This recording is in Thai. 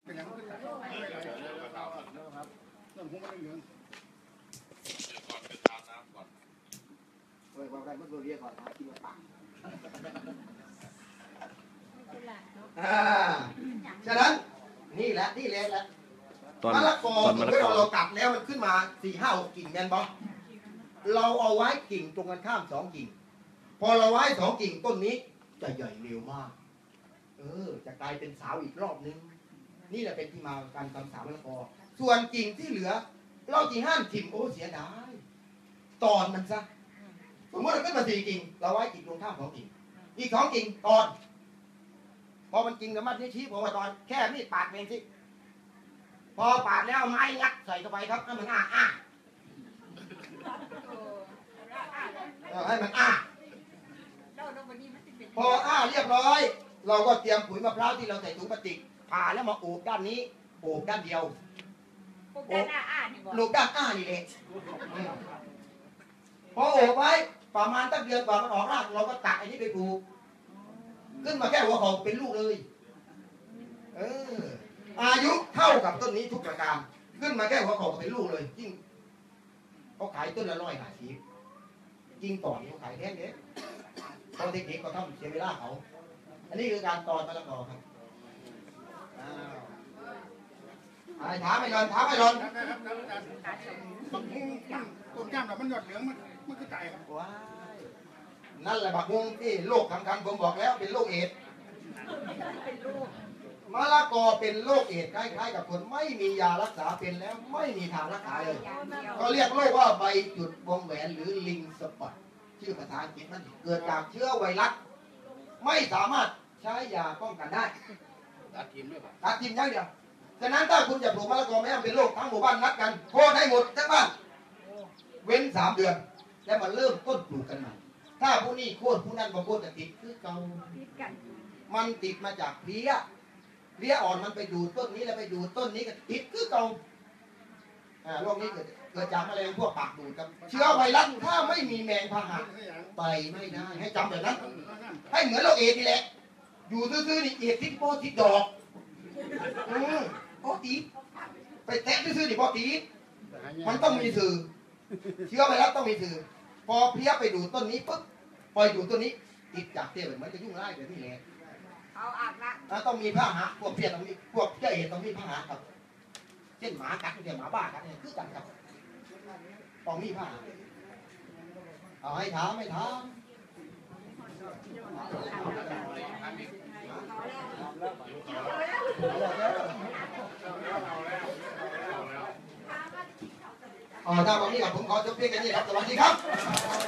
นั่นผมไม่ได้เงินเฮ้ยว่าได้เมื่อเรียกก่อนนะกินปากฉะนั้นนี่แหละมะละกอเมื่อเราตัดแล้วมันขึ้นมา4-5-6 กิ่งแมนบอเราเอาไว้กิ่งตรงกันข้าม2 กิ่งพอเราไว้2 กิ่งต้นนี้จะใหญ่เร็วมากจะกลายเป็นสาวอีกรอบนึงนี่แหละเป็นที่มาการทำสาวมะละกอส่วนกิ่งที่เหลือเรากิ่งห้ามถิ่มโอ้เสียดายตอนมันซะสมมติเราขึ้นมา4 กิ่งเราไว้กิ่งตรงข้าม2 กิ่งอีก2 กิ่งตอนพอมันกิ่งกับมัดนี้ชี้ผมว่าตอนแค่มีดปาดเองสิพอปาดแล้วไม้งัดใส่เข้าไปครับให้มันอ้าให้มันอ้าพออ้าเรียบร้อยเราก็เตรียมปุ๋ยมะพร้าวที่เราใส่ถุงพลาสติกผ่าแล้วมาโอบด้านนี้โอบด้านเดียวโอบด้านอ้านี่เองพอโอบไว้ประมาณตั้งเดือนกว่ามันออกรากเราก็ตัดไอ้นี้ไปปลูกขึ้นมาแค่หัวเขาเป็นลูกเลยอายุเท่ากับต้นนี้ทุกประการขึ้นมาแค่หัวเขาเป็นลูกเลยจริงเขาขายต้นละ150จริงต่อนี่เขาขายแค่นี้เขาเทคนิคเขาทำเสียเวลาเขาอันนี้คือการตอนมะละกอครับถามไม่หล่นต้นก้ามเรามันหยดเหลืองมันคือไก่ครับว้ายนั่นแหละบักฮุงที่โรคสำคัญผมบอกแล้วเป็นโรคเอดส์มะละกอเป็นโรคเอดส์คล้ายๆกับคนไม่มียารักษาเป็นแล้วไม่มีทางรักษาเลยก็เรียกโรคว่าใบจุดวงแหวนหรือลิงสปอตชื่อภาษาอังกฤษมันเกิดจากเชื้อไวรัสไม่สามารถใช้ยาป้องกันได้ตัดทิมอย่างเดียวฉะนั้นถ้าคุณจะปลูกมะละกอไม่ต้องเป็นโรคทั้งหมู่บ้านนัดกันโค่นให้หมดทั้งบ้านเว้น3 เดือนแล้วมาเริ่มต้นปลูกกันใหม่ถ้าผู้นี้โค่นผู้นั้นบางคนจะติดคือเก่ามันติดมาจากเพลี้ยอ่อนมันไปดูต้นนี้แล้วไปดูต้นนี้ก็ติดคือเก่าโรคนี้เกิดจากแมลงพวกปากดูดครับเชื้อไวรัสถ้าไม่มีแมงพาหะไปไม่ได้ให้จำแบบนั้นให้เหมือนโรคเอดส์นี่แหละอยู่ซื่อๆนี่เอดส์ที่โปติดดอกพอตีไปแตะซื่อๆนี่พอตีมันต้องมีสื่อเชื้อไวรัสต้องมีสื่อพอเพลี้ยไปดูต้นนี้ปุ๊บปล่อยดูต้นนี้ติดจากเตี้ยเหมือนจะยุ่งไล่แบบนี้แหละเอาอาบละต้องมีผ้าหะพวกเพี้ยต้องมีพวกเจ้าเอดต้องมีผ้าหะครับเช่นหมากัดเนี่ยหมาบ้ากัดเนี่ยคือกันครับต้องมีผ้าเอาให้ถามถ้าวันนี้ผมขอจบเพียงแค่นี้ครับสวัสดีครับ